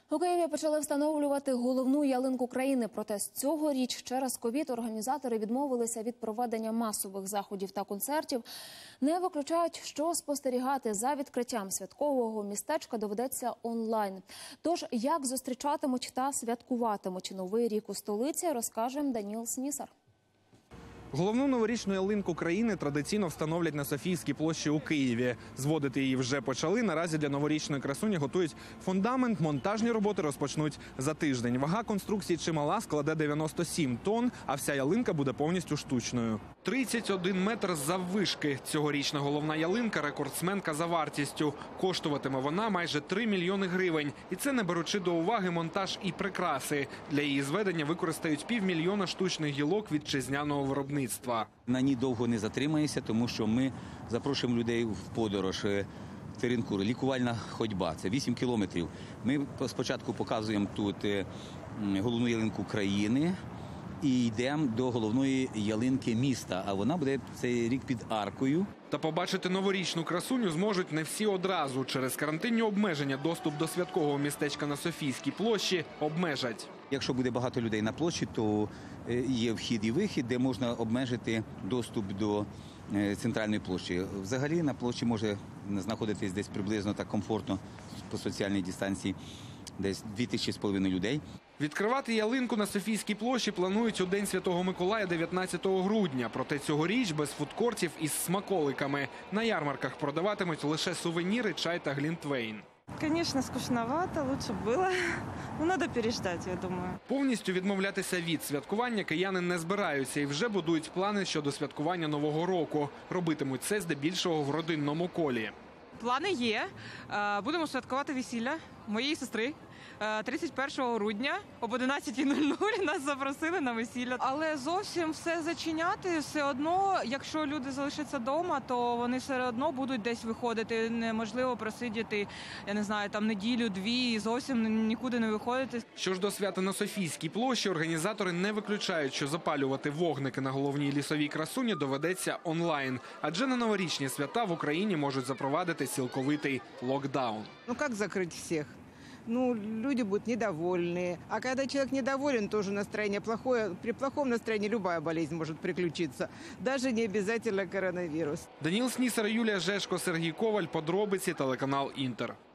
У Києві почали встановлювати головну ялинку країни. Проте цьогоріч через ковід організатори відмовилися від проведення масових заходів та концертів. Не виключають, що спостерігати за відкриттям святкового містечка доведеться онлайн. Тож, як зустрічатимуть та святкуватимуть Новий рік у столиці, розкаже Даніл Снісар. Головну новорічну ялинку країни традиційно встановлять на Софійській площі у Києві. Зводити її вже почали. Наразі для новорічної красуні готують фундамент. Монтажні роботи розпочнуть за тиждень. Вага конструкції чимала, складе 97 тонн, а вся ялинка буде повністю штучною. 31 метр заввишки. Цьогорічна головна ялинка – рекордсменка за вартістю. Коштуватиме вона майже 3 мільйони гривень. І це не беручи до уваги монтаж і прикраси. Для її зведення використають 500 000 штучних гілок вітчизняного виробництва. На ній довго не затримаєшся, тому що ми запрошуємо людей в подорож. Теренкур, лікувальна ходьба – це 8 кілометрів. Ми спочатку показуємо тут головну ялинку країни і йдемо до головної ялинки міста, а вона буде цей рік під аркою. Та побачити новорічну красуню зможуть не всі одразу. Через карантинні обмеження доступ до святкового містечка на Софійській площі обмежать. Якщо буде багато людей на площі, то є вхід і вихід, де можна обмежити доступ до центральної площі. Взагалі на площі може знаходитись десь приблизно так комфортно по соціальній дистанції, десь 2500 людей. Відкривати ялинку на Софійській площі планують у День Святого Миколая 19 грудня. Проте цьогоріч без фудкортів із смаколиками. На ярмарках продаватимуть лише сувеніри, чай та глінтвейн. Конечно, скучновато, лучше б було. Ну, треба переждати, я думаю. Повністю відмовлятися від святкування кияни не збираються і вже будують плани щодо святкування Нового року. Робитимуть це здебільшого в родинному колі. Плани є. Будемо святкувати весілля моєї сестри 31 грудня об 11:00 нас запросили на весілля. Але зовсім все зачиняти, все одно, якщо люди залишаться вдома, то вони все одно будуть десь виходити. Неможливо просидіти, я не знаю, там неділю-дві і зовсім нікуди не виходити. Що ж до свята на Софійській площі, організатори не виключають, що запалювати вогники на головній лісовій красуні доведеться онлайн. Адже на новорічні свята в Україні можуть запровадити цілковитий локдаун. Ну как закрыть всех? Ну, люди будут недовольны. А когда человек недоволен, тоже настроение плохое. При плохом настроении любая болезнь может приключиться. Даже не обязательно коронавирус. Даніл Снісар, Юлія Жешко, Сергій Коваль. Подробиці, телеканал Інтер.